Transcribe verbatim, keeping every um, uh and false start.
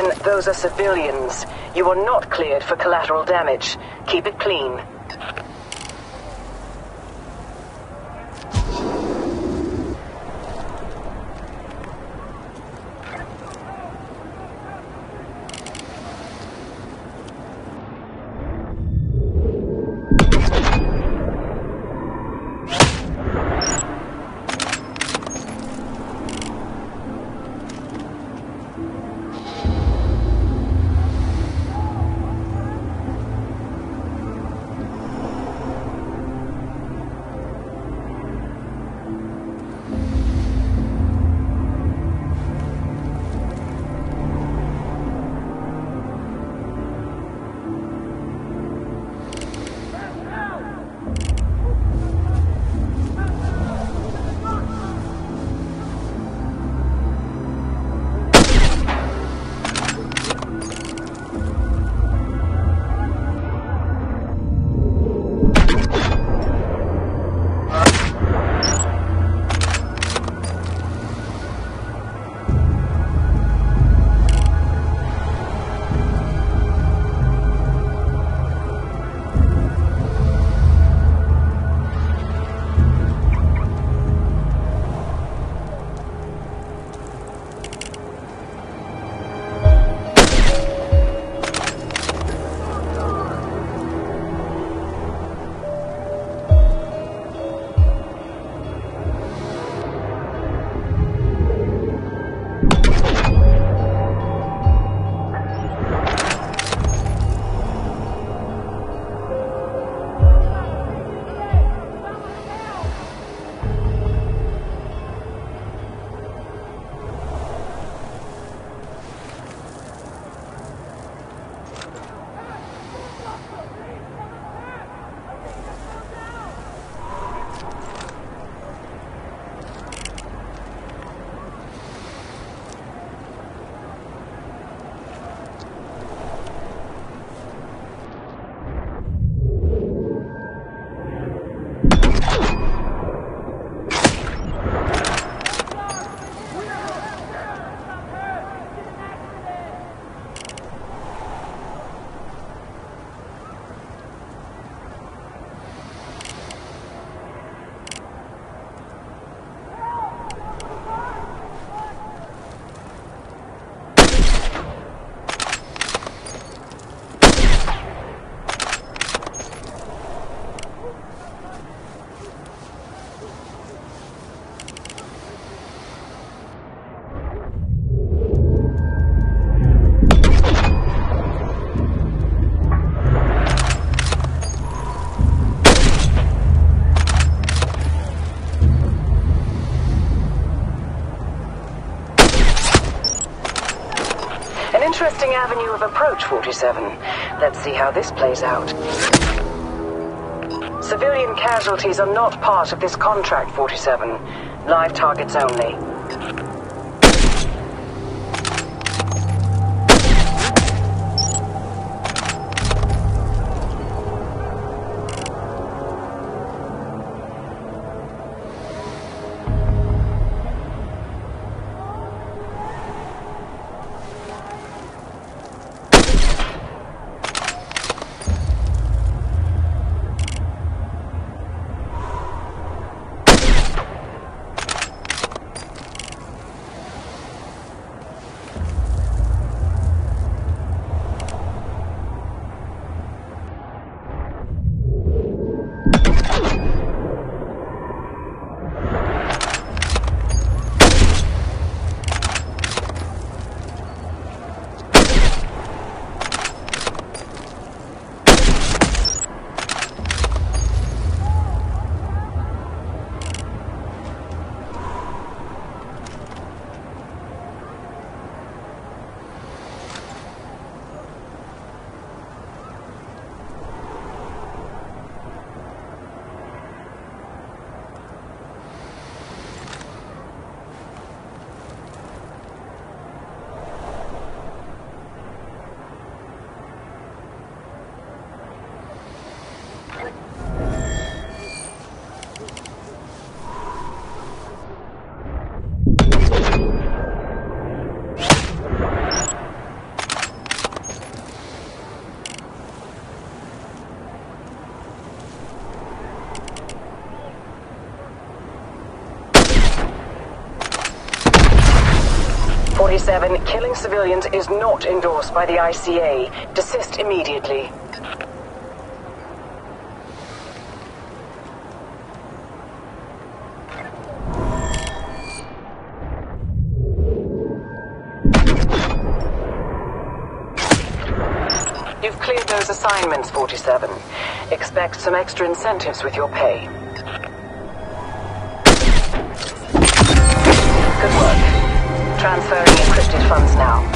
forty-seven, those are civilians. You are not cleared for collateral damage. Keep it clean. Interesting avenue of approach, forty-seven. Let's see how this plays out. Civilian casualties are not part of this contract, forty-seven. Live targets only. forty-seven, killing civilians is not endorsed by the I C A. Desist immediately. You've cleared those assignments, forty-seven. Expect some extra incentives with your pay. Good work. Transferring encrypted funds now.